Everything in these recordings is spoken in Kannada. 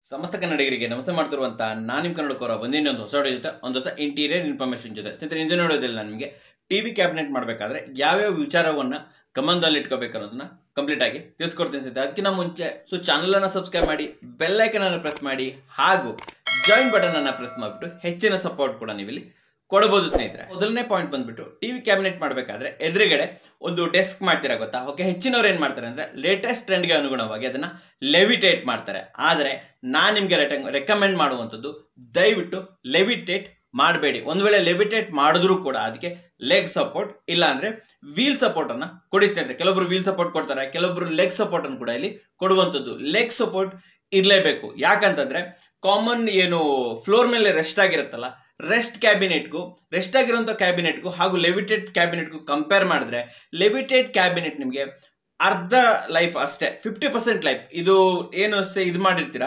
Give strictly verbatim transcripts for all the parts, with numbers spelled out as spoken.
ಸಮಸ್ತ ಕನ್ನಡಿಗರಿಗೆ ನಮಸ್ತೆ ಮಾಡ್ತಿರುವಂತ ನಾನು ನಿಮ್ಮ ಕನ್ನಡ ಕೋರ ಬಂದಿನಿ ಒಂದು ಹೊಸ ವಿಡಿಯೋ ಜೊತೆ ಒಂದು ಹೊಸ ಇಂಟೀರಿಯರ್ ಇನ್ಫಾರ್ಮೇಷನ್ ಜೊತೆ ಸ್ನೇಹಿತರೆ ಇಂದು ನೋಡೋದಿಲ್ಲ ನಾನು ನಿಮಗೆ ಟಿವಿ ಕ್ಯಾಬಿನೆಟ್ ಮಾಡಬೇಕಾದ್ರೆ ಯಾವ್ಯಾವ ವಿಚಾರವನ್ನ ಗಮನದಲ್ಲಿ ಇಟ್ಕೋಬೇಕು ಅನ್ನೋದನ್ನ ಕಂಪ್ಲೀಟ್ ಆಗಿ ತಿಳಿಸ್ಕೊಡ್ತೀನಿ ಸ್ನೇಹಿತರೆ. ಅದಕ್ಕಿಂತ ಮುಂಚೆ ಸೊ ಚಾನಲ್ ಅನ್ನು ಸಬ್ಸ್ಕ್ರೈಬ್ ಮಾಡಿ ಬೆಲ್ ಐಕನ್ ಅನ್ನು ಪ್ರೆಸ್ ಮಾಡಿ ಹಾಗೂ ಜಾಯಿನ್ ಬಟನ್ ಅನ್ನು ಪ್ರೆಸ್ ಮಾಡಿಬಿಟ್ಟು ಹೆಚ್ಚಿನ ಸಪೋರ್ಟ್ ಕೂಡ ನೀವು ಇಲ್ಲಿ ಕೊಡಬಹುದು ಸ್ನೇಹಿತರೆ. ಮೊದಲನೇ ಪಾಯಿಂಟ್ ಬಂದ್ಬಿಟ್ಟು ಟಿವಿ ಕ್ಯಾಬಿನೆಟ್ ಮಾಡಬೇಕಾದ್ರೆ ಎದುರುಗಡೆ ಒಂದು ಡೆಸ್ಕ್ ಮಾಡ್ತೀರಾ ಗೊತ್ತಾ. ಓಕೆ, ಹೆಚ್ಚಿನವ್ರು ಏನ್ ಮಾಡ್ತಾರೆ ಅಂದ್ರೆ ಲೇಟೆಸ್ಟ್ ಟ್ರೆಂಡ್ಗೆ ಅನುಗುಣವಾಗಿ ಅದನ್ನ ಲೆವಿಟೇಟ್ ಮಾಡ್ತಾರೆ. ಆದರೆ ನಾನು ನಿಮ್ಗೆ ರೆಕಮೆಂಡ್ ಮಾಡುವಂಥದ್ದು ದಯವಿಟ್ಟು ಲೆವಿಟೇಟ್ ಮಾಡಬೇಡಿ. ಒಂದ್ ವೇಳೆ ಲೆವಿಟೇಟ್ ಮಾಡಿದ್ರು ಕೂಡ ಅದಕ್ಕೆ ಲೆಗ್ ಸಪೋರ್ಟ್ ಇಲ್ಲ ಅಂದ್ರೆ ವೀಲ್ ಸಪೋರ್ಟ್ ಅನ್ನ ಕೊಡಿ ಸ್ನೇಹಿತರೆ. ಕೆಲವೊಬ್ರು ವೀಲ್ ಸಪೋರ್ಟ್ ಕೊಡ್ತಾರೆ, ಕೆಲವೊಬ್ರು ಲೆಗ್ ಸಪೋರ್ಟ್ ಅನ್ನು ಕೂಡ ಇಲ್ಲಿ ಕೊಡುವಂಥದ್ದು. ಲೆಗ್ ಸಪೋರ್ಟ್ ಇರಲೇಬೇಕು. ಯಾಕಂತಂದ್ರೆ ಕಾಮನ್ ಏನು ಫ್ಲೋರ್ ಮೇಲೆ ರೆಸ್ಟ್ ಆಗಿರುತ್ತಲ್ಲ, ರೆಸ್ಟ್ ಕ್ಯಾಬಿನೆಟ್ಗೂ ರೆಸ್ಟ್ ಆಗಿರುವಂಥ ಕ್ಯಾಬಿನೆಟ್ಗೂ ಹಾಗೂ ಲೆವಿಟೇಟ್ ಕ್ಯಾಬಿನೆಟ್ಗೂ ಕಂಪೇರ್ ಮಾಡಿದ್ರೆ ಲೆವಿಟೇಟ್ ಕ್ಯಾಬಿನೆಟ್ ನಿಮಗೆ ಅರ್ಧ ಲೈಫ್ ಅಷ್ಟೇ, ಫಿಫ್ಟಿ ಪರ್ಸೆಂಟ್ ಲೈಫ್. ಇದು ಏನು ಇದು ಮಾಡಿರ್ತೀರಾ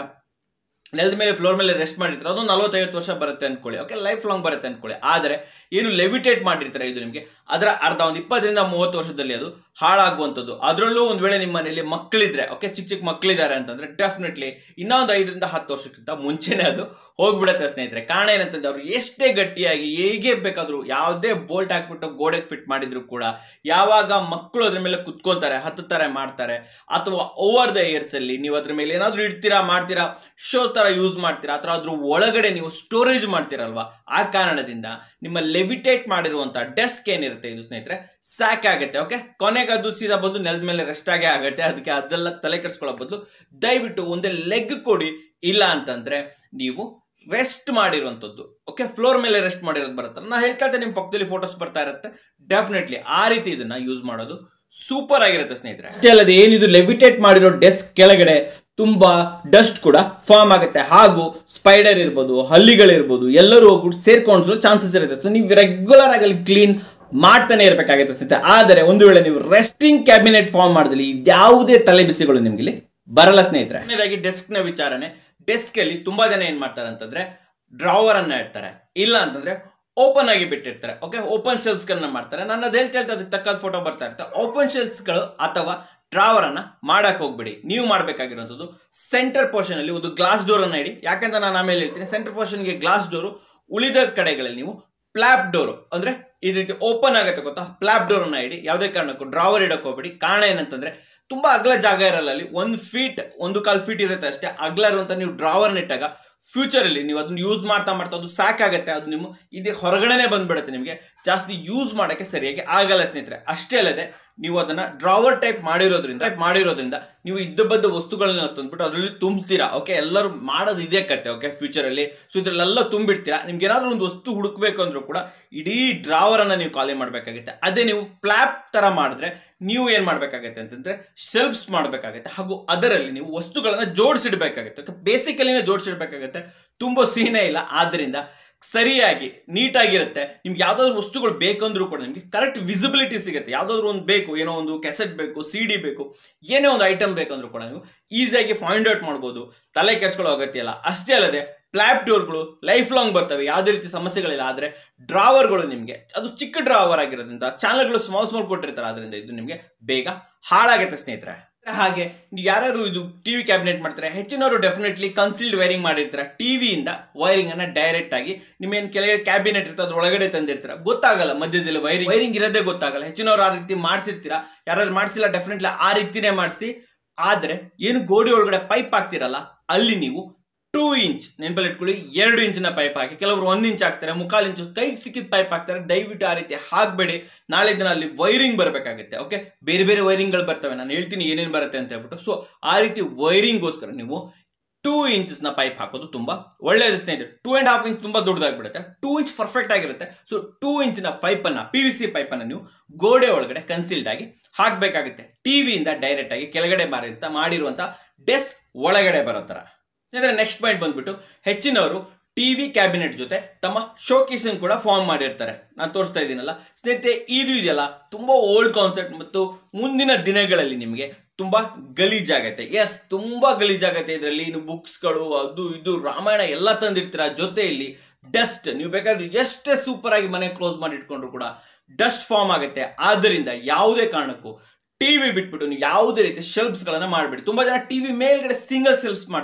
ನೆಲದ ಮೇಲೆ ಫ್ಲೋರ್ ಮೇಲೆ ರೆಸ್ಟ್ ಮಾಡಿರ್ತೀರ ಅದು ನಲವತ್ತೈವತ್ತು ವರ್ಷ ಬರುತ್ತೆ ಅನ್ಕೊಳ್ಳಿ. ಓಕೆ, ಲೈಫ್ ಲಾಂಗ್ ಬರುತ್ತೆ ಅನ್ಕೊಳ್ಳಿ. ಆದರೆ ಏನು ಲೆವಿಟೇಟ್ ಮಾಡಿರ್ತಾರೆ ಇದು ನಿಮಗೆ ಅದರ ಅರ್ಧ ಒಂದು ಇಪ್ಪತ್ತರಿಂದ ಮೂವತ್ತು ವರ್ಷದಲ್ಲಿ ಅದು ಹಾಳಾಗುವಂಥದ್ದು. ಅದರಲ್ಲೂ ಒಂದು ವೇಳೆ ನಿಮ್ಮ ಮನೆಯಲ್ಲಿ ಮಕ್ಕಳಿದ್ರೆ, ಓಕೆ, ಚಿಕ್ಕ ಚಿಕ್ಕ ಮಕ್ಕಳಿದ್ದಾರೆ ಅಂತಂದ್ರೆ ಡೆಫಿನೆಟ್ಲಿ ಇನ್ನೊಂದು ಐದರಿಂದ ಹತ್ತು ವರ್ಷಕ್ಕಿಂತ ಮುಂಚೆನೆ ಅದು ಹೋಗ್ಬಿಡುತ್ತೆ ಸ್ನೇಹಿತರೆ. ಕಾರಣ ಏನಂತಂದ್ರೆ ಅವರು ಎಷ್ಟೇ ಗಟ್ಟಿಯಾಗಿ ಹೇಗೆ ಬೇಕಾದರೂ ಯಾವುದೇ ಬೋಲ್ಟ್ ಹಾಕ್ಬಿಟ್ಟು ಗೋಡೆಗೆ ಫಿಟ್ ಮಾಡಿದ್ರು ಕೂಡ ಯಾವಾಗ ಮಕ್ಕಳು ಅದ್ರ ಮೇಲೆ ಕುತ್ಕೊಂತಾರೆ, ಹತ್ತುತ್ತಾರೆ, ಮಾಡ್ತಾರೆ, ಅಥವಾ ಓವರ್ ದ ಇಯರ್ಸ್ ಅಲ್ಲಿ ನೀವು ಅದ್ರ ಮೇಲೆ ಏನಾದರೂ ಇಡ್ತೀರಾ, ಮಾಡ್ತೀರಾ, ಶೋ ತರ ಯೂಸ್ ಮಾಡ್ತೀರಾ, ಅಥವಾ ಅದ್ರ ಒಳಗಡೆ ನೀವು ಸ್ಟೋರೇಜ್ ಮಾಡ್ತೀರಲ್ವಾ, ಆ ಕಾರಣದಿಂದ ನಿಮ್ಮ ಲೆವಿಟೇಟ್ ಮಾಡಿರುವಂತಹ ಡೆಸ್ಕ್ ಏನಿರುತ್ತೆ ಇದು ಸ್ನೇಹಿತರೆ ಸಾಕಾಗುತ್ತೆ. ಓಕೆ, ಕೊನೆಗೆ ಅದು ಸೀದಾ ಬಂದು ನೆಲದ ಮೇಲೆ ರೆಸ್ಟ್ ಆಗೇ ಆಗುತ್ತೆ. ಅದಕ್ಕೆ ಅದೆಲ್ಲ ತಲೆ ಕೆಡಿಸ್ಕೊಳ್ಳೋ ಬದಲು ದಯವಿಟ್ಟು ಒಂದೇ ಲೆಗ್ ಕೊಡಿ. ಇಲ್ಲ ಅಂತಂದ್ರೆ ನೀವು ರೆಸ್ಟ್ ಮಾಡಿರುವಂಥದ್ದು, ಓಕೆ, ಫ್ಲೋರ್ ಮೇಲೆ ರೆಸ್ಟ್ ಮಾಡಿರೋದು ಬರುತ್ತೆ. ನಾ ಹೇಳ್ತಾ ಇದ್ದೆ, ನಿಮ್ಮ ಪಕ್ಕದಲ್ಲಿ ಫೋಟೋಸ್ ಬರ್ತಾ ಇರುತ್ತೆ. ಡೆಫಿನೆಟ್ಲಿ ಆ ರೀತಿ ಇದನ್ನ ಯೂಸ್ ಮಾಡೋದು ಸೂಪರ್ ಆಗಿರುತ್ತೆ ಸ್ನೇಹಿತರೆ. ಅಷ್ಟೇ ಅಲ್ಲದೆ ಏನಿದು ಲೆವಿಟೇಟ್ ಮಾಡಿರೋ ಡೆಸ್ಕ್ ಕೆಳಗಡೆ ತುಂಬಾ ಡಸ್ಟ್ ಕೂಡ ಫಾರ್ಮ್ ಆಗುತ್ತೆ, ಹಾಗೂ ಸ್ಪೈಡರ್ ಇರ್ಬೋದು, ಹಲ್ಲಿಗಳಿರ್ಬೋದು, ಎಲ್ಲರೂ ಹೋಗ್ಬಿಟ್ಟು ಸೇರ್ಕೊಂಡು ಚಾನ್ಸಸ್ ಇರುತ್ತೆ. ಸೊ ನೀವು ರೆಗ್ಯುಲರ್ ಆಗಿ ಅಲ್ಲಿ ಕ್ಲೀನ್ ಮಾಡ್ತಾನೆ ಇರಬೇಕಾಗುತ್ತೆ ಸ್ನೇಹಿತರೆ. ಆದರೆ ಒಂದು ವೇಳೆ ನೀವು ರೆಸ್ಟಿಂಗ್ ಕ್ಯಾಬಿನೆಟ್ ಫಾರ್ಮ್ ಮಾಡಿದಲ್ಲಿ ಯಾವುದೇ ತಲೆ ಬಿಸಿಗಳು ನಿಮ್ಗೆ ಇಲ್ಲಿ ಬರಲ್ಲ ಸ್ನೇಹಿತರೆ. ಕೊನೆಯದಾಗಿ ಡೆಸ್ಕ್ ನ ವಿಚಾರನೆ. ಡೆಸ್ಕ್ ಅಲ್ಲಿ ತುಂಬಾ ಜನ ಏನ್ ಮಾಡ್ತಾರೆ ಅಂತಂದ್ರೆ ಡ್ರಾವರ್ ಅನ್ನ ಇಡ್ತಾರೆ, ಇಲ್ಲ ಅಂತಂದ್ರೆ ಓಪನ್ ಆಗಿ ಬಿಟ್ಟಿರ್ತಾರೆ. ಓಕೆ, ಓಪನ್ ಶೆಲ್ಫ್ಸ್ ಗಳನ್ನ ಮಾಡ್ತಾರೆ. ನಾನು ಅದು ಹೇಳ್ತಾ ಹೇಳ್ತಾ ಅದಕ್ಕೆ ತಕ್ಕ ಫೋಟೋ ಬರ್ತಾ ಇರುತ್ತೆ. ಓಪನ್ ಶೆಲ್ಫ್ಸ್ ಗಳು ಅಥವಾ ಡ್ರಾವರ್ ಅನ್ನ ಮಾಡಕ್ ಹೋಗ್ಬಿಡಿ. ನೀವು ಮಾಡಬೇಕಾಗಿರುವಂಥದ್ದು ಸೆಂಟರ್ ಪೋರ್ಷನ್ ಅಲ್ಲಿ ಒಂದು ಗ್ಲಾಸ್ ಡೋರ್ ಅನ್ನ ಇಡಿ. ಯಾಕಂತ ನಾನು ಆಮೇಲೆ ಹೇಳ್ತೀನಿ, ಸೆಂಟರ್ ಪೋರ್ಷನ್ಗೆ ಗ್ಲಾಸ್ ಡೋರು, ಉಳಿದ ಕಡೆಗಳಲ್ಲಿ ನೀವು ಫ್ಲಾಪ್ ಡೋರ್ ಅಂದ್ರೆ ಈ ರೀತಿ ಓಪನ್ ಆಗುತ್ತೆ ಗೊತ್ತಾ, ಫ್ಲಾಪ್ ಡೋರ್ ಅನ್ನ ಇಡಿ. ಯಾವುದೇ ಕಾರಣಕ್ಕೂ ಡ್ರಾವರ್ ಇಡಕ್ ಹೋಗ್ಬೇಡಿ. ಕಾರಣ ಏನಂತಂದ್ರೆ ತುಂಬಾ ಅಗಲ ಜಾಗ ಇರಲ್ಲ ಅಲ್ಲಿ, ಒಂದು ಫೀಟ್ ಒಂದು ಕಾಲ್ ಫೀಟ್ ಇರುತ್ತೆ ಅಷ್ಟೇ ಅಗಲ ಇರುವಂತ ನೀವು ಡ್ರಾವರ್ ಇಟ್ಟಾಗ ಫ್ಯೂಚರ್ ಅಲ್ಲಿ ನೀವು ಅದನ್ನ ಯೂಸ್ ಮಾಡ್ತಾ ಮಾಡ್ತಾ ಅದು ಸಾಕಾಗತ್ತೆ, ಅದು ನಿಮ್ಮ ಇದೇ ಹೊರಗಡೆನೆ ಬಂದ್ಬಿಡುತ್ತೆ, ನಿಮಗೆ ಜಾಸ್ತಿ ಯೂಸ್ ಮಾಡಕ್ಕೆ ಸರಿಯಾಗಿ ಆಗಲ್ಲ ಸ್ನೇಹಿತರೆ. ಅಷ್ಟೇ ಅಲ್ಲದೆ ನೀವು ಅದನ್ನ ಡ್ರಾವರ್ ಟೈಪ್ ಮಾಡಿರೋದ್ರಿಂದ ಮಾಡಿರೋದ್ರಿಂದ ನೀವು ಇದ್ದ ಬದ್ದ ವಸ್ತುಗಳನ್ನ ತಂದ್ಬಿಟ್ಟು ಅದರಲ್ಲಿ ತುಂಬ್ತೀರಾ. ಓಕೆ, ಎಲ್ಲರೂ ಮಾಡೋದು ಇದೇ ಕತೆ. ಓಕೆ, ಫ್ಯೂಚರ್ ಅಲ್ಲಿ ಸೊ ಇದ್ರಲ್ಲೆಲ್ಲ ತುಂಬಿಡ್ತೀರಾ. ನಿಮ್ಗೆ ಏನಾದ್ರು ಒಂದು ವಸ್ತು ಹುಡುಕ್ಬೇಕು ಅಂದ್ರೂ ಕೂಡ ಇಡೀ ಡ್ರಾವರ್ ಅನ್ನ ನೀವು ಖಾಲಿ ಮಾಡ್ಬೇಕಾಗುತ್ತೆ. ಅದೇ ನೀವು ಫ್ಲಾಪ್ ತರ ಮಾಡಿದ್ರೆ ನೀವು ಏನ್ ಮಾಡ್ಬೇಕಾಗತ್ತೆ ಅಂತಂದ್ರೆ ಶೆಲ್ಫ್ಸ್ ಮಾಡ್ಬೇಕಾಗತ್ತೆ, ಹಾಗೂ ಅದರಲ್ಲಿ ನೀವು ವಸ್ತುಗಳನ್ನ ಜೋಡಿಸಿಡ್ಬೇಕಾಗತ್ತೆ. ಓಕೆ, ಬೇಸಿಕಲಿನೇ ಜೋಡಿಸಿಡ್ಬೇಕಾಗತ್ತೆ, ತುಂಬಾ ಸೀನೇ ಇಲ್ಲ. ಆದ್ರಿಂದ ಸರಿಯಾಗಿ ನೀಟಾಗಿರುತ್ತೆ. ನಿಮ್ಗೆ ಯಾವ್ದಾದ್ರು ವಸ್ತುಗಳು ಬೇಕಂದ್ರೂ ಕೂಡ ನಿಮ್ಗೆ ಕರೆಕ್ಟ್ ವಿಸಿಬಿಲಿಟಿ ಸಿಗುತ್ತೆ. ಯಾವ್ದಾದ್ರು ಒಂದು ಬೇಕು, ಏನೋ ಒಂದು ಕೆಸೆಟ್ ಬೇಕು, ಸಿ ಡಿ ಬೇಕು, ಏನೇ ಒಂದು ಐಟಮ್ ಬೇಕಂದ್ರೂ ಕೂಡ ನೀವು ಈಸಿಯಾಗಿ ಫೈಂಡ್ ಔಟ್ ಮಾಡ್ಬೋದು, ತಲೆ ಕೆಡಿಸ್ಕೊಳ್ಳೋ ಅಗತ್ಯ ಇಲ್ಲ. ಅಷ್ಟೇ ಅಲ್ಲದೆ ಫ್ಲಾಪ್ ಡೋರ್ಗಳು ಲೈಫ್ ಲಾಂಗ್ ಬರ್ತವೆ, ಯಾವುದೇ ರೀತಿ ಸಮಸ್ಯೆಗಳಿಲ್ಲ. ಆದರೆ ಡ್ರಾವರ್ಗಳು ನಿಮಗೆ ಅದು ಚಿಕ್ಕ ಡ್ರಾವರ್ ಆಗಿರೋದ್ರಿಂದ ಚಾನಲ್ಗಳು ಸ್ಮಾಲ್ ಸ್ಮಾಲ್ ಕೊಟ್ಟಿರ್ತಾರೆ, ಅದರಿಂದ ಇದು ನಿಮಗೆ ಬೇಗ ಹಾಳಾಗುತ್ತೆ ಸ್ನೇಹಿತರೆ. ಹಾಗೆ ಯಾರು ಇದು ಟಿವಿ ಕ್ಯಾಬಿನೆಟ್ ಮಾಡ್ತಾರೆ, ಹೆಚ್ಚಿನವರು ಡೆಫಿನೆಟ್ಲಿ ಕನ್ಸಿಲ್ಡ್ ವೈರಿಂಗ್ ಮಾಡಿರ್ತಾರೆ. ಟಿವಿಯಿಂದ ವೈರಿಂಗ್ ಅನ್ನ ಡೈರೆಕ್ಟ್ ಆಗಿ ನಿಮ್ಮೇನು ಕೆಳಗಡೆ ಕ್ಯಾಬಿನೆಟ್ ಇರ್ತದೆ ಅದ್ರ ಒಳಗಡೆ ತಂದಿರ್ತೀರ, ಗೊತ್ತಾಗಲ್ಲ ಮಧ್ಯದಲ್ಲಿ ವೈರಿಂಗ್ ವೈರಿಂಗ್ ಇರೋದೇ ಗೊತ್ತಾಗಲ್ಲ. ಹೆಚ್ಚಿನವರು ಆ ರೀತಿ ಮಾಡಿಸಿರ್ತೀರಾ, ಯಾರು ಮಾಡಿಸಿಲ್ಲ ಡೆಫಿನೆಟ್ಲಿ ಆ ರೀತಿನೇ ಮಾಡಿಸಿ. ಆದ್ರೆ ಏನು ಗೋಡೆ ಒಳಗಡೆ ಪೈಪ್ ಹಾಕ್ತಿರಲ್ಲ ಅಲ್ಲಿ ನೀವು ಟೂ ಇಂಚ್ ನೆನಪಲ್ಲಿ ಇಟ್ಕೊಳ್ಳಿ, ಎರಡು ಇಂಚಿನ ಪೈಪ್ ಹಾಕಿ. ಕೆಲವರು ಒಂದ್ ಇಂಚ್ ಹಾಕ್ತಾರೆ, ಮುಕ್ಕಾಲು ಇಂಚು ಕೈಗೆ ಸಿಕ್ಕಿದ ಪೈಪ್ ಹಾಕ್ತಾರೆ. ದಯವಿಟ್ಟು ಆ ರೀತಿ ಹಾಕ್ಬೇಡಿ. ನಾಳೆ ದಿನ ಅಲ್ಲಿ ವೈರಿಂಗ್ ಬರಬೇಕಾಗುತ್ತೆ. ಓಕೆ, ಬೇರೆ ಬೇರೆ ವೈರಿಂಗ್ಗಳು ಬರ್ತವೆ, ನಾನು ಹೇಳ್ತೀನಿ ಏನೇನು ಬರುತ್ತೆ ಅಂತ ಹೇಳ್ಬಿಟ್ಟು. ಸೊ ಆ ರೀತಿ ವೈರಿಂಗ್ಗೋಸ್ಕರ ನೀವು ಟೂ ಇಂಚಸ್ ನ ಪೈಪ್ ಹಾಕೋದು ತುಂಬಾ ಒಳ್ಳೆಯದು ಸ್ನೇಹಿತರೆ. ಟೂ ಅಂಡ್ ಹಾಫ್ ಇಂಚ್ ತುಂಬಾ ದೊಡ್ಡದಾಗ್ಬಿಡುತ್ತೆ, ಟೂ ಇಂಚ್ ಪರ್ಫೆಕ್ಟ್ ಆಗಿರುತ್ತೆ. ಸೊ ಟೂ ಇಂಚಿನ ಪೈಪ್ ಅನ್ನ ಪಿ ವಿ ಸಿ ಪೈಪ್ ಅನ್ನ ನೀವು ಗೋಡೆ ಒಳಗಡೆ ಕನ್ಸಿಲ್ಡ್ ಆಗಿ ಹಾಕ್ಬೇಕಾಗುತ್ತೆ. ಟಿವಿಯಿಂದ ಡೈರೆಕ್ಟ್ ಆಗಿ ಕೆಳಗಡೆ ಮಾರಿಂತ ಮಾಡಿರುವಂತ ಡೆಸ್ಕ್ ಒಳಗಡೆ ಬರೋ ತರ. ನೆಕ್ಸ್ಟ್ ಪಾಯಿಂಟ್ ಬಂದ್ಬಿಟ್ಟು ಹೆಚ್ಚಿನವರು ಟಿವಿ ಕ್ಯಾಬಿನೆಟ್ ಜೊತೆ ತಮ್ಮ ಶೋಕೇಸ್ ಕೂಡ ಫಾರ್ಮ್ ಮಾಡಿರ್ತಾರೆ. ನಾನು ತೋರಿಸ್ತಾ ಇದ್ದೀನಲ್ಲ ಸ್ನೇಹಿತರೆ, ಇದು ಇದೆಯಲ್ಲ ತುಂಬಾ ಓಲ್ಡ್ ಕಾನ್ಸೆಪ್ಟ್ ಮತ್ತು ಮುಂದಿನ ದಿನಗಳಲ್ಲಿ ನಿಮಗೆ ತುಂಬಾ ಗಲೀಜಾಗತ್ತೆ. ಎಸ್, ತುಂಬಾ ಗಲೀಜಾಗತ್ತೆ. ಇದರಲ್ಲಿ ಇನ್ನು ಬುಕ್ಸ್ಗಳು ಅದು ಇದು ರಾಮಾಯಣ ಎಲ್ಲ ತಂದಿರ್ತೀರ, ಜೊತೆಯಲ್ಲಿ ಡಸ್ಟ್. ನೀವು ಬೇಕಾದ್ರೆ ಎಷ್ಟೇ ಸೂಪರ್ ಆಗಿ ಮನೆ ಕ್ಲೋಸ್ ಮಾಡಿ ಇಟ್ಕೊಂಡ್ರು ಕೂಡ ಡಸ್ಟ್ ಫಾರ್ಮ್ ಆಗುತ್ತೆ. ಆದ್ದರಿಂದ ಯಾವುದೇ ಕಾರಣಕ್ಕೂ ಟಿವಿ ಬಿಟ್ಬಿಟ್ಟು ನೀವು ಯಾವುದೇ ರೀತಿ ಶೆಲ್ಫ್ಸ್ ಗಳನ್ನ ಮಾಡಬೇಡಿ. ತುಂಬಾ ಜನ ಟಿವಿ ಮೇಲ್ಗಡೆ ಸಿಂಗಲ್ ಶೆಲ್ಫ್ಸ್ ಮಾಡ್ತಾರೆ.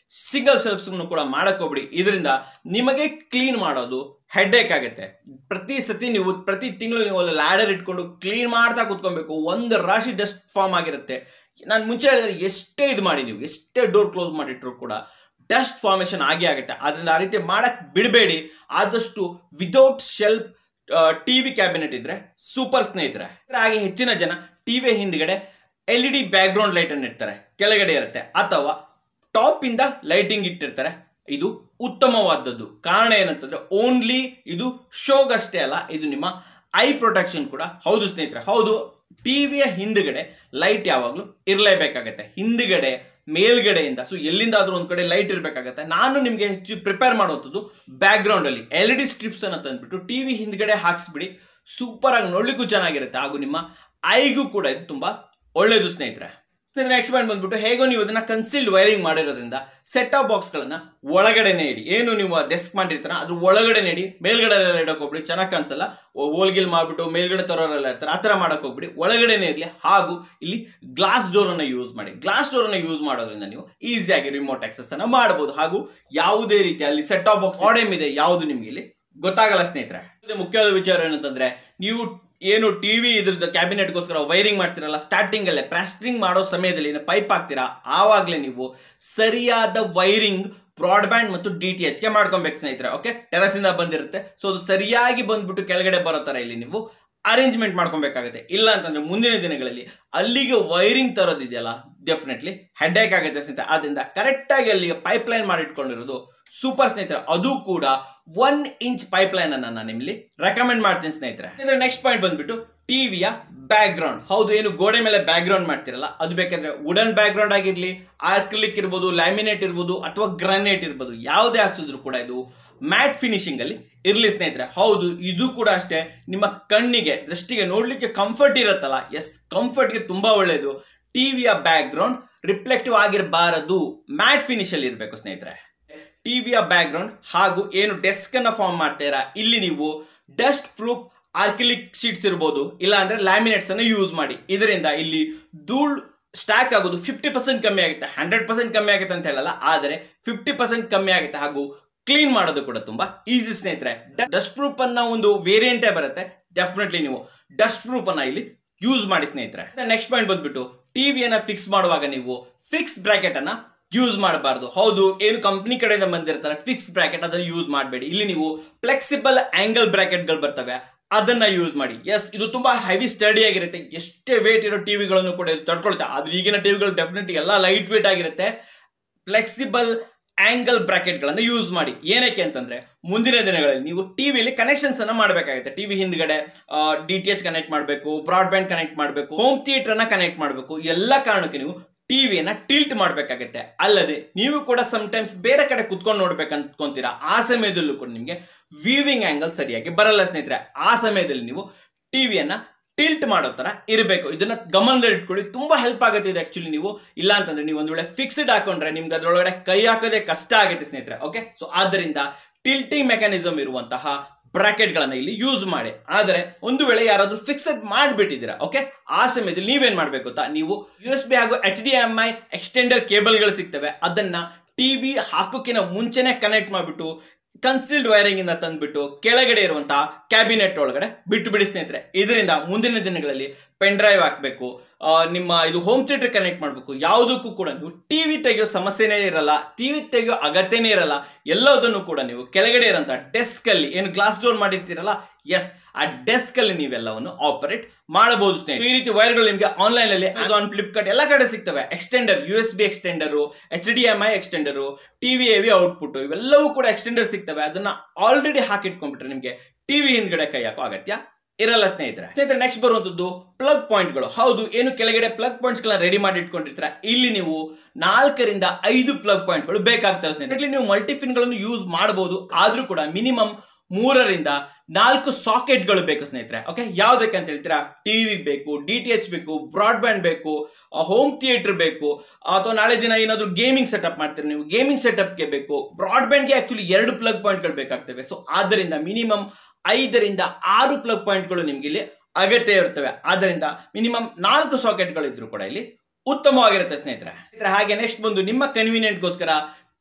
ಸಿಂಗಲ್ ಸೆಲ್ಫ್ಸ್ ಕೂಡ ಮಾಡಕ್ ಹೋಗ್ಬಿಡಿ. ಇದರಿಂದ ನಿಮಗೆ ಕ್ಲೀನ್ ಮಾಡೋದು ಹೆಡ್ಏಕ್ ಆಗುತ್ತೆ. ಪ್ರತಿ ಸತಿ ನೀವು ಪ್ರತಿ ತಿಂಗಳು ನೀವು ಅಲ್ಲಿ ಲ್ಯಾಡರ್ ಇಟ್ಕೊಂಡು ಕ್ಲೀನ್ ಮಾಡ್ತಾ ಕೂತ್ಕೊಬೇಕು. ಒಂದು ರಾಶಿ ಡಸ್ಟ್ ಫಾರ್ಮ್ ಆಗಿರುತ್ತೆ. ನಾನು ಮುಂಚೆ ಹೇಳಿದ್ರೆ ಎಷ್ಟೇ ಇದು ಮಾಡಿ ನೀವು ಎಷ್ಟೇ ಡೋರ್ ಕ್ಲೋಸ್ ಮಾಡಿಟ್ರು ಕೂಡ ಡಸ್ಟ್ ಫಾರ್ಮೇಶನ್ ಆಗೇ ಆಗುತ್ತೆ. ಅದರಿಂದ ಆ ರೀತಿ ಮಾಡಕ್ ಬಿಡಬೇಡಿ. ಆದಷ್ಟು ವಿದೌಟ್ ಶೆಲ್ಫ್ ಟಿವಿ ಕ್ಯಾಬಿನೆಟ್ ಇದ್ರೆ ಸೂಪರ್ ಸ್ನೇಹಿತರೆ. ಹಾಗೆ ಹೆಚ್ಚಿನ ಜನ ಟಿವಿ ಹಿಂದ್ಗಡೆ L E D background light ಅನ್ನು ಇರ್ತಾರೆ, ಕೆಳಗಡೆ ಇರುತ್ತೆ, ಅಥವಾ ಟಾಪ್ ಇಂದ ಲೈಟಿಂಗ್ ಇಟ್ಟಿರ್ತಾರೆ. ಇದು ಉತ್ತಮವಾದದ್ದು. ಕಾರಣ ಏನಂತಂದ್ರೆ ಓನ್ಲಿ ಇದು ಶೋಗಷ್ಟೇ ಅಲ್ಲ, ಇದು ನಿಮ್ಮ ಐ ಪ್ರೊಟೆಕ್ಷನ್ ಕೂಡ ಹೌದು ಸ್ನೇಹಿತರೆ. ಹೌದು, ಟಿವಿಯ ಹಿಂದ್ಗಡೆ ಲೈಟ್ ಯಾವಾಗಲೂ ಇರಲೇಬೇಕಾಗತ್ತೆ, ಹಿಂದ್ಗಡೆ ಮೇಲ್ಗಡೆಯಿಂದ. ಸೊ ಎಲ್ಲಿಂದಾದ್ರೂ ಒಂದ್ ಕಡೆ ಲೈಟ್ ಇರಬೇಕಾಗತ್ತೆ. ನಾನು ನಿಮ್ಗೆ ಹೆಚ್ಚು ಪ್ರಿಪೇರ್ ಮಾಡುವಂಥದ್ದು ಬ್ಯಾಕ್ ಗ್ರೌಂಡ್ ಅಲ್ಲಿ ಎಲ್ ಇ ಡಿ ಸ್ಟ್ರಿಪ್ಸ್ ಅನ್ನು ತಂದ್ಬಿಟ್ಟು ಟಿವಿ ಹಿಂದ್ಗಡೆ ಹಾಕ್ಸ್ಬಿಡಿ. ಸೂಪರ್ ಆಗಿ ನೋಡ್ಲಿಕ್ಕೂ ಚೆನ್ನಾಗಿರುತ್ತೆ, ಹಾಗೂ ನಿಮ್ಮ ಐಗೂ ಕೂಡ ಇದು ತುಂಬಾ ಒಳ್ಳೇದು ಸ್ನೇಹಿತರೆ. ನೆಕ್ಸ್ಟ್ ಪಾಯಿಂಟ್ ಬಂದ್ಬಿಟ್ಟು, ಹೇಗೋ ನೀವು ಇದನ್ನ ಕನ್ಸಿಲ್ಡ್ ವೈರಿಂಗ್ ಮಾಡಿರೋದ್ರಿಂದ ಸೆಟ್ ಟಾಪ್ ಬಾಕ್ಸ್ ಗಳನ್ನ ಒಳಗಡೆನೆ ಇಡಿ. ಏನು ನೀವು ಡೆಸ್ಕ್ ಮಾಡಿರ್ತಾರ ಅದ್ರ ಒಳಗಡೆ ಇಡಿ, ಮೇಲ್ಗಡೆ ಎಲ್ಲ ಇಡಕ್ ಹೋಗ್ಬಿಡಿ, ಚೆನ್ನಾಗಿ ಕಾಣಿಸಲ್ಲ. ಹೋಲ್ಗಿಲ್ ಮಾಡ್ಬಿಟ್ಟು ಮೇಲ್ಗಡೆ ತರೋರೆಲ್ಲ ಇರ್ತಾರೆ, ಆ ತರ ಮಾಡಕ್ ಹೋಗ್ಬಿಡಿ, ಒಳಗಡೆನೆ ಇರಲಿ. ಹಾಗೂ ಇಲ್ಲಿ ಗ್ಲಾಸ್ ಡೋರ್ ಅನ್ನ ಯೂಸ್ ಮಾಡಿ. ಗ್ಲಾಸ್ ಡೋರ್ ಅನ್ನ ಯೂಸ್ ಮಾಡೋದ್ರಿಂದ ನೀವು ಈಸಿಯಾಗಿ ರಿಮೋಟ್ ಆಕ್ಸೆಸ್ ಅನ್ನ ಮಾಡಬಹುದು. ಹಾಗೂ ಯಾವುದೇ ರೀತಿ ಅಲ್ಲಿ ಸೆಟ್ ಟಾಪ್ ಬಾಕ್ಸ್ ಆಡೆಮ್ ಇದೆ ಯಾವುದು ನಿಮ್ಗೆ ಇಲ್ಲಿ ಗೊತ್ತಾಗಲ್ಲ ಸ್ನೇಹಿತರೆ. ಮುಖ್ಯವಾದ ವಿಚಾರ ಏನಂತಂದ್ರೆ, ನೀವು ಏನು ಟಿವಿ ಇದ್ರದ್ದು ಕ್ಯಾಬಿನೆಟ್ಗೋಸ್ಕರ ವೈರಿಂಗ್ ಮಾಡ್ತಿರಲ್ಲ, ಸ್ಟಾರ್ಟಿಂಗ್ ಅಲ್ಲೇ ಪ್ಲಾಸ್ಟರಿಂಗ್ ಮಾಡೋ ಸಮಯದಲ್ಲಿ ಪೈಪ್ ಹಾಕ್ತೀರಾ, ಆವಾಗಲೇ ನೀವು ಸರಿಯಾದ ವೈರಿಂಗ್ ಬ್ರಾಡ್ಬ್ಯಾಂಡ್ ಮತ್ತು ಡಿ ಟಿ ಎಚ್ ಗೆ ಮಾಡ್ಕೊಬೇಕು ಸ್ನೇಹಿತರೆ. ಓಕೆ, ಟೆರಸ್ ಇಂದ ಬಂದಿರುತ್ತೆ, ಸೊ ಅದು ಸರಿಯಾಗಿ ಬಂದ್ಬಿಟ್ಟು ಕೆಳಗಡೆ ಬರೋ ತರ ಇಲ್ಲಿ ನೀವು ಅರೇಂಜ್ಮೆಂಟ್ ಮಾಡ್ಕೊಬೇಕಾಗುತ್ತೆ. ಇಲ್ಲ ಅಂತಂದ್ರೆ ಮುಂದಿನ ದಿನಗಳಲ್ಲಿ ಅಲ್ಲಿಗೆ ವೈರಿಂಗ್ ತರೋದಿದೆಯಲ್ಲ, ಡೆಫಿನೆಟ್ಲಿ ಹೆಡ್ಏಕ್ ಆಗುತ್ತೆ ಸ್ನೇಹಿತರೆ. ಆದ್ರಿಂದ ಕರೆಕ್ಟ್ ಆಗಿ ಅಲ್ಲಿಗೆ ಪೈಪ್ ಲೈನ್ ಮಾಡಿಟ್ಕೊಂಡಿರೋದು ಸೂಪರ್ ಸ್ನೇಹಿತರೆ. ಅದು ಕೂಡ ಒನ್ ಇಂಚ್ ಪೈಪ್ ಲೈನ್ ಅನ್ನ ನಾನು ನಿಮ್ಮಲ್ಲಿ ರೆಕಮೆಂಡ್ ಮಾಡ್ತೀನಿ ಸ್ನೇಹಿತರೆ. ನೆಕ್ಸ್ಟ್ ಪಾಯಿಂಟ್ ಬಂದ್ಬಿಟ್ಟು ಟಿವಿಯ ಬ್ಯಾಕ್ ಗ್ರೌಂಡ್. ಹೌದು, ಏನು ಗೋಡೆ ಮೇಲೆ ಬ್ಯಾಕ್ ಗ್ರೌಂಡ್ ಮಾಡ್ತಿರಲ್ಲ, ಅದು ಬೇಕಾದ್ರೆ ವುಡನ್ ಬ್ಯಾಕ್ ಗ್ರೌಂಡ್ ಆಗಿರ್ಲಿ, ಆರ್ಕ್ಲಿಕ್ ಇರ್ಬೋದು, ಲ್ಯಾಮಿನೇಟ್ ಇರ್ಬೋದು, ಅಥವಾ ಗ್ರಾನೈಟ್ ಇರ್ಬೋದು, ಯಾವುದೇ ಹಾಕ್ಸಿದ್ರು ಕೂಡ ಇದು ಮ್ಯಾಟ್ ಫಿನಿಶಿಂಗ್ ಅಲ್ಲಿ ಇರ್ಲಿ ಸ್ನೇಹಿತರೆ. ಹೌದು, ಇದು ಕೂಡ ಅಷ್ಟೇ ನಿಮ್ಮ ಕಣ್ಣಿಗೆ ದೃಷ್ಟಿಗೆ ನೋಡ್ಲಿಕ್ಕೆ ಕಂಫರ್ಟ್ ಇರುತ್ತಲ್ಲ, ಎಸ್, ಕಂಫರ್ಟ್ಗೆ ತುಂಬಾ ಒಳ್ಳೆಯದು. ಟಿವಿಯ ಬ್ಯಾಕ್ ಗ್ರೌಂಡ್ ರಿಫ್ಲೆಕ್ಟಿವ್ ಆಗಿರಬಾರದು, ಮ್ಯಾಟ್ ಫಿನಿಶ್ ಅಲ್ಲಿ ಇರಬೇಕು ಸ್ನೇಹಿತರೆ. ಟಿವಿಯ ಬ್ಯಾಕ್ ಗ್ರೌಂಡ್ ಹಾಗೂ ಏನು ಡೆಸ್ಕ್ ಅನ್ನ ಫಾರ್ಮ್ ಮಾಡ್ತೀರಾ, ಇಲ್ಲಿ ನೀವು ಡಸ್ಟ್ ಪ್ರೂಫ್ ಆರ್ಕಿಲಿಕ್ ಶೀಟ್ಸ್ ಇರ್ಬೋದು, ಇಲ್ಲ ಅಂದ್ರೆ ಲ್ಯಾಮಿನೇಟ್ಸ್ ಅನ್ನು ಯೂಸ್ ಮಾಡಿ. ಇದರಿಂದ ಇಲ್ಲಿ ಧೂಳ್ ಸ್ಟಾಕ್ ಆಗೋದು ಫಿಫ್ಟಿ ಪರ್ಸೆಂಟ್ ಕಮ್ಮಿ ಆಗುತ್ತೆ. ಹಂಡ್ರೆಡ್ ಪರ್ಸೆಂಟ್ ಕಮ್ಮಿ ಆಗುತ್ತೆ ಅಂತ ಹೇಳಲ್ಲ, ಆದರೆ ಫಿಫ್ಟಿ ಪರ್ಸೆಂಟ್ ಕಮ್ಮಿ ಆಗುತ್ತೆ. ಹಾಗೂ ಕ್ಲೀನ್ ಮಾಡೋದು ಕೂಡ ತುಂಬಾ ಈಸಿ ಸ್ನೇಹಿತರೆ. ಡಸ್ಟ್ ಪ್ರೂಫ್ ಅನ್ನ ಒಂದು ವೇರಿಯಂಟೇ ಬರುತ್ತೆ, ಡೆಫಿನೆಟ್ಲಿ ನೀವು ಡಸ್ಟ್ ಪ್ರೂಫ್ ಅನ್ನ ಇಲ್ಲಿ ಯೂಸ್ ಮಾಡಿ ಸ್ನೇಹಿತರೆ. ನೆಕ್ಸ್ಟ್ ಪಾಯಿಂಟ್ ಬಂದ್ಬಿಟ್ಟು, ಟಿವಿಯನ್ನ ಫಿಕ್ಸ್ ಮಾಡುವಾಗ ನೀವು ಫಿಕ್ಸ್ ಬ್ರಾಕೆಟ್ ಅನ್ನ ಯೂಸ್ ಮಾಡಬಾರ್ದು. ಹೌದು, ಏನು ಕಂಪ್ನಿ ಕಡೆಯಿಂದ ಬಂದಿರ್ತಾರೆ ಫಿಕ್ಸ್ ಬ್ರಾಕೆಟ್, ಅದನ್ನು ಯೂಸ್ ಮಾಡಬೇಡಿ. ಇಲ್ಲಿ ನೀವು ಫ್ಲೆಕ್ಸಿಬಲ್ ಆಂಗಲ್ ಬ್ರಾಕೆಟ್ ಗಳು ಬರ್ತವೆ, ಅದನ್ನ ಯೂಸ್ ಮಾಡಿ. ಎಸ್, ಇದು ತುಂಬಾ ಹೆವಿ ಸ್ಟಡಿ ಆಗಿರುತ್ತೆ, ಎಷ್ಟೇ ವೇಟ್ ಇರೋ ಟಿವಿಗಳನ್ನು ಕೂಡ ತಡ್ಕೊಳ್ತಾ. ಆದ್ರೆ ಈಗಿನ ಟಿವಿಗಳು ಡೆಫಿನೆಟ್ಲಿ ಎಲ್ಲ ಲೈಟ್ ವೇಟ್ ಆಗಿರುತ್ತೆ. ಫ್ಲೆಕ್ಸಿಬಲ್ ಆಂಗಲ್ ಬ್ರಾಕೆಟ್ ಗಳನ್ನ ಯೂಸ್ ಮಾಡಿ. ಏನಕ್ಕೆ ಅಂತಂದ್ರೆ ಮುಂದಿನ ದಿನಗಳಲ್ಲಿ ನೀವು ಟಿವಿಲಿ ಕನೆಕ್ಷನ್ಸ್ ಅನ್ನ ಮಾಡಬೇಕಾಗುತ್ತೆ. ಟಿವಿ ಹಿಂದ್ಗಡೆ ಡಿ ಟಿ ಎಚ್ ಕನೆಕ್ಟ್ ಮಾಡಬೇಕು, ಬ್ರಾಡ್ಬ್ಯಾಂಡ್ ಕನೆಕ್ಟ್ ಮಾಡಬೇಕು, ಹೋಮ್ ಥಿಯೇಟರ್ ಅನ್ನ ಕನೆಕ್ಟ್ ಮಾಡಬೇಕು. ಎಲ್ಲ ಕಾರಣಕ್ಕೆ ನೀವು ಟಿವಿಯನ್ನ ಟಿಲ್ಟ್ ಮಾಡಬೇಕಾಗುತ್ತೆ. ಅಲ್ಲದೆ ನೀವು ಕೂಡ ಸಮಟೈಮ್ಸ್ ಬೇರೆ ಕಡೆ ಕುತ್ಕೊಂಡು ನೋಡ್ಬೇಕು ಅನ್ಕೊಂತೀರಾ, ಆ ಸಮಯದಲ್ಲೂ ಕೂಡ ನಿಮಗೆ ವ್ಯೂವಿಂಗ್ ಆಂಗಲ್ ಸರಿಯಾಗಿ ಬರಲ್ಲ ಸ್ನೇಹಿತರೆ. ಆ ಸಮಯದಲ್ಲಿ ನೀವು ಟಿವಿಯನ್ನ ಟಿಲ್ಟ್ ಮಾಡೋ ತರ ಇರಬೇಕು. ಇದನ್ನ ಗಮನದಲ್ಲಿ ಇಟ್ಕೊಳ್ಳಿ, ತುಂಬಾ ಹೆಲ್ಪ್ ಆಗುತ್ತೆ ಇದು ಆಕ್ಚುಲಿ. ನೀವು ಇಲ್ಲ ಅಂತಂದ್ರೆ ನೀವು ಒಂದ್ ವೇಳೆ ಫಿಕ್ಸ್ಡ್ ಹಾಕೊಂಡ್ರೆ ನಿಮ್ಗೆ ಅದ್ರೊಳಗಡೆ ಕೈ ಹಾಕೋದೇ ಕಷ್ಟ ಆಗುತ್ತೆ ಸ್ನೇಹಿತರೆ. ಓಕೆ, ಸೊ ಆದ್ದರಿಂದ ಟಿಲ್ಟಿಂಗ್ ಮೆಕ್ಯಾನಿಸಮ್ ಇರುವಂತಹ ಬ್ರಾಕೆಟ್ ಗಳನ್ನ ಇಲ್ಲಿ ಯೂಸ್ ಮಾಡಿ. ಆದರೆ ಒಂದು ವೇಳೆ ಯಾರಾದ್ರೂ ಫಿಕ್ಸೆಡ್ ಮಾಡಿಬಿಟ್ಟಿದ್ದೀರಾ, ಓಕೆ, ಆ ಸಮಯದಲ್ಲಿ ನೀವೇನ್ ಮಾಡ್ಬೇಕು ಗೊತ್ತಾ, ನೀವು ಯು ಎಸ್ ಬಿ ಹಾಗೂ H D M I extender cable ಗಳು ಸಿಗ್ತವೆ, ಅದನ್ನ ಟಿವಿ ಹಾಕೋಕಿನ ಮುಂಚೆನೆ ಕನೆಕ್ಟ್ ಮಾಡಿಬಿಟ್ಟು ಕನ್ಸಿಲ್ಡ್ ವೈರಿಂಗ್ ಇಂದ ತಂದ್ಬಿಟ್ಟು ಕೆಳಗಡೆ ಇರುವಂತಹ ಕ್ಯಾಬಿನೆಟ್ ಒಳಗಡೆ ಬಿಟ್ಟು ಬಿಡಿ ಸ್ನೇಹಿತರೆ. ಇದರಿಂದ ಮುಂದಿನ ದಿನಗಳಲ್ಲಿ ಪೆನ್ ಡ್ರೈವ್ ಹಾಕಬೇಕು, ನಿಮ್ಮ ಇದು ಹೋಮ್ ಥಿಯೇಟರ್ ಕನೆಕ್ಟ್ ಮಾಡಬೇಕು, ಯಾವುದಕ್ಕೂ ಕೂಡ ನೀವು ಟಿವಿ ತೆಗೆಯೋ ಸಮಸ್ಯೆನೇ ಇರಲ್ಲ, ಟಿವಿ ತೆಗೆಯೋ ಅಗತ್ಯನೇ ಇರಲ್ಲ. ಎಲ್ಲದನ್ನು ಕೂಡ ನೀವು ಕೆಳಗಡೆ ಇರೋಂಥ ಡೆಸ್ಕ್ ಅಲ್ಲಿ ಏನು ಗ್ಲಾಸ್ ಡೋರ್ ಮಾಡಿರ್ತೀರಲ್ಲ, ಎಸ್, ಆ ಡೆಸ್ಕ್ ಅಲ್ಲಿ ನೀವೆಲ್ಲವನ್ನು ಆಪರೇಟ್ ಮಾಡಬಹುದು ಸ್ನೇಹಿತರೆ. ಈ ರೀತಿ ವೈರ್ಗಳು ನಿಮಗೆ ಆನ್ಲೈನ್ ಅಲ್ಲಿ ಅಮೆಜಾನ್, ಫ್ಲಿಪ್ಕಾರ್ಟ್ ಎಲ್ಲ ಕಡೆ ಸಿಗ್ತವೆ. Extender, U S B extender, H D M I extender, TV AV output, ಇವೆಲ್ಲವೂ ಕೂಡ ಎಕ್ಸ್ಟೆಂಡರ್ ಸಿಗ್ತವೆ. ಅದನ್ನ ಆಲ್ರೆಡಿ ಹಾಕಿಟ್ಕೊಂಡ್ಬಿಟ್ರೆ ನಿಮಗೆ ಟಿವಿ ಹಿಂದ್ಗಡೆ ಕೈ ಹಾಕೋ ಅಗತ್ಯ ಇರಲ್ಲ ಸ್ನೇಹಿತರೆ. ಸ್ನೇಹಿತರೆ, ನೆಕ್ಸ್ಟ್ ಬರುವಂತದ್ದು ಪ್ಲಗ್ ಪಾಯಿಂಟ್ಗಳು. ಹೌದು, ಏನು ಕೆಳಗಡೆ ಪ್ಲಗ್ ಪಾಯಿಂಟ್ಸ್ ಗಳನ್ನ ರೆಡಿ ಮಾಡಿ ಇಟ್ಕೊಂಡಿರ್ತೀರ, ಇಲ್ಲಿ ನೀವು ನಾಲ್ಕರಿಂದ ಐದು ಪ್ಲಗ್ ಪಾಯಿಂಟ್ಗಳು ಬೇಕಾಗ್ತವೆ ಸ್ನೇಹಿತರೆ. ನೀವು ಮಲ್ಟಿಫಿನ್ ಗಳನ್ನು ಯೂಸ್ ಮಾಡಬಹುದು, ಆದ್ರೂ ಕೂಡ ಮಿನಿಮಮ್ ಮೂರರಿಂದ ನಾಲ್ಕು ಸಾಕೆಟ್ಗಳು ಬೇಕು ಸ್ನೇಹಿತರೆ. ಓಕೆ, ಯಾವ್ದಕ್ಕೆ ಅಂತ ಹೇಳ್ತೀರಾ, ಟಿವಿ ಬೇಕು, ಡಿ ಟಿ ಎಚ್ ಬೇಕು, ಬ್ರಾಡ್ಬ್ಯಾಂಡ್ ಬೇಕು, ಹೋಮ್ ಥಿಯೇಟರ್ ಬೇಕು, ಅಥವಾ ನಾಳೆ ದಿನ ಏನಾದ್ರು ಗೇಮಿಂಗ್ ಸೆಟಪ್ ಮಾಡ್ತೀರಿ ನೀವು, ಗೇಮಿಂಗ್ ಸೆಟಪ್ಗೆ ಬೇಕು. ಬ್ರಾಡ್ಬ್ಯಾಂಡ್ಗೆ ಆಕ್ಚುಲಿ ಎರಡು ಪ್ಲಗ್ ಪಾಯಿಂಟ್ಗಳು ಬೇಕಾಗ್ತವೆ. ಸೊ ಆದ್ದರಿಂದ ಮಿನಿಮಮ್ ಐದರಿಂದ ಆರು ಪ್ಲಗ್ ಪಾಯಿಂಟ್ಗಳು ನಿಮ್ಗೆ ಇಲ್ಲಿ ಅಗತ್ಯ ಇರ್ತವೆ. ಆದ್ದರಿಂದ ಮಿನಿಮಮ್ ನಾಲ್ಕು ಸಾಕೆಟ್ಗಳು ಇದ್ರು ಕೂಡ ಇಲ್ಲಿ ಉತ್ತಮವಾಗಿರುತ್ತೆ ಸ್ನೇಹಿತರೆ. ಹಾಗೆ ನೆಕ್ಸ್ಟ್ ಬಂದು ನಿಮ್ಮ ಕನ್ವೀನಿಯಂಟ್ಗೋಸ್ಕರ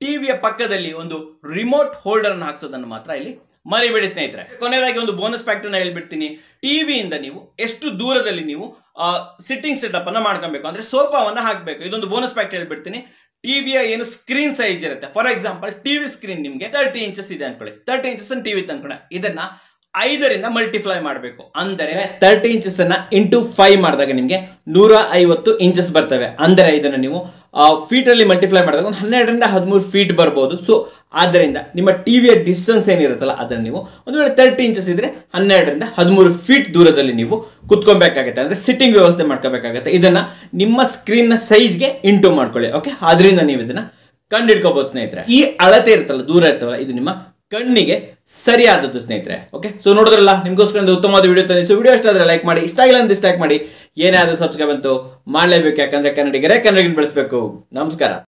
ಟಿವಿಯ ಪಕ್ಕದಲ್ಲಿ ಒಂದು ರಿಮೋಟ್ ಹೋಲ್ಡರ್ ಅನ್ನು ಹಾಕ್ಸೋದನ್ನು ಮಾತ್ರ ಇಲ್ಲಿ ಮರಿಬೇಡಿ ಸ್ನೇಹಿತರೆ. ಕೊನೆಯದಾಗಿ ಒಂದು ಬೋನಸ್ ಫ್ಯಾಕ್ಟ್ ಅನ್ನ ಹೇಳ್ಬಿಡ್ತೀನಿ. ಟಿವಿಯಿಂದ ನೀವು ಎಷ್ಟು ದೂರದಲ್ಲಿ ನೀವು ಸಿಟ್ಟಿಂಗ್ ಸೆಟಪ್ ಅನ್ನ ಮಾಡ್ಕೊಬೇಕು ಅಂದ್ರೆ ಸೋಫಾವನ್ನ ಹಾಕಬೇಕು. ಇದೊಂದು ಬೋನಸ್ ಫ್ಯಾಕ್ಟ್ ಹೇಳ್ಬಿಡ್ತೀನಿ. ಟಿವಿಯ ಏನು ಸ್ಕ್ರೀನ್ ಸೈಜ್ ಇರುತ್ತೆ, ಫಾರ್ ಎಕ್ಸಾಂಪಲ್ ಟಿವಿ ಸ್ಕ್ರೀನ್ ನಿಮಗೆ ತರ್ಟಿ ಇಂಚಸ್ ಇದೆ ಅನ್ಕೊಳ್ಳಿ, ತರ್ಟಿ ಇಂಚಸ್ ಟಿವಿ ತಂದ್ಕೊಂಡ ಇದನ್ನ ಐದರಿಂದ ಮಲ್ಟಿಫ್ಲೈ ಮಾಡಬೇಕು. ಅಂದರೆ ತರ್ಟಿ ಇಂಚಸ್ ಅನ್ನ ಇಂಟು ಫೈವ್ ಮಾಡಿದಾಗ ನಿಮಗೆ ನೂರ ಐವತ್ತು ಇಂಚಸ್ ಬರ್ತವೆ. ಅಂದರೆ ಇದನ್ನು ನೀವು ಫೀಟ್ ಅಲ್ಲಿ ಮಲ್ಟಿಫ್ಲೈ ಮಾಡಿದಾಗ ಒಂದು ಹನ್ನೆರಡರಿಂದ ಹದಿಮೂರು ಫೀಟ್ ಬರ್ಬೋದು. ಸೊ ಆದ್ದರಿಂದ ನಿಮ್ಮ ಟಿವಿಯ ಡಿಸ್ಟೆನ್ಸ್ ಏನಿರುತ್ತಲ್ಲ ಅದನ್ನು ನೀವು ಒಂದು ವೇಳೆ ತರ್ಟಿ ಇಂಚಸ್ ಇದ್ರೆ ಹನ್ನೆರಡರಿಂದ ಹದಿಮೂರು ಫೀಟ್ ದೂರದಲ್ಲಿ ನೀವು ಕುತ್ಕೊಬೇಕಾಗತ್ತೆ, ಅಂದ್ರೆ ಸಿಟ್ಟಿಂಗ್ ವ್ಯವಸ್ಥೆ ಮಾಡ್ಕೋಬೇಕಾಗತ್ತೆ. ಇದನ್ನ ನಿಮ್ಮ ಸ್ಕ್ರೀನ್ ನ ಸೈಜ್ಗೆ ಇಂಟು ಮಾಡ್ಕೊಳ್ಳಿ. ಓಕೆ, ಅದರಿಂದ ನೀವು ಇದನ್ನ ಕಂಡಿಡ್ಕೋಬಹುದು ಸ್ನೇಹಿತರೆ. ಈ ಅಳತೆ ಇರುತ್ತಲ್ಲ, ದೂರ ಇರ್ತವಲ್ಲ, ಇದು ನಿಮ್ಮ ಕಣ್ಣಿಗೆ ಸರಿಯಾದದ್ದು ಸ್ನೇಹಿತರೆ. ಓಕೆ, ಸೊ ನೋಡಿದ್ರಲ್ಲ, ನಿಮ್ಗೋಸ್ಕರ ಉತ್ತಮವಾದ ವಿಡಿಯೋ ತಂದಿ. ಸೊ ವಿಡಿಯೋ ಇಷ್ಟ ಆದ್ರೆ ಲೈಕ್ ಮಾಡಿ, ಇಷ್ಟ ಆಗಿಲ್ಲ ಅಂದ್ರೆ ಡಿಸ್ಲೈಕ್ ಮಾಡಿ. ಏನೇ ಆದ್ರೂ ಸಬ್ಸ್ಕ್ರೈಬ್ ಅಂತೂ ಮಾಡಲೇಬೇಕು, ಯಾಕಂದ್ರೆ ಕನ್ನಡಿಗರೇ ಕನ್ನಡಿಗರನ್ನ ಬೆಳೆಸಬೇಕು. ನಮಸ್ಕಾರ.